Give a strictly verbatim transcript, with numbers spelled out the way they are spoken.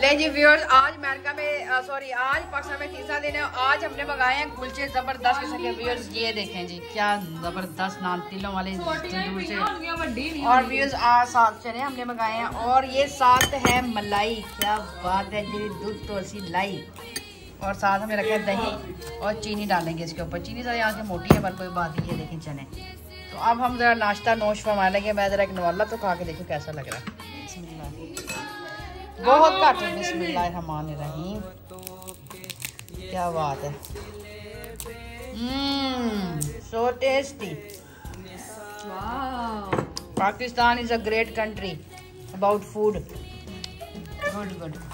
नहीं जी व्यूअर्स, आज अमेरिका में सॉरी आज पाकिस्तान में तीसरा दिन है। आज हमने मंगाए हैं कुलचे जबरदस्त किस्म के। व्यूअर्स ये देखें जी क्या जबरदस्त नान तिलों वाले तंदूर से। और व्यूअर्स आज साथ चने हमने मंगाए हैं और ये साथ है मलाई। क्या बात है जी, दूध तो ऐसी लाई। और साथ हमें रखा है दही और चीनी डालेंगे इसके ऊपर। चीनी ज़रा यहाँ से मोटी है पर कोई बात नहीं है। देखें चने। तो अब हम ज़रा नाश्ता नोश फरमा लेंगे। मैं ज़रा एक नवाला तो खा के देखूँ कैसा लग रहा है। बहुत घट है। बिस्मिल्लाहिर्रहमानिर्रहीम। क्या बात है। Hmm so tasty. Pakistan is a great country about food. Good good.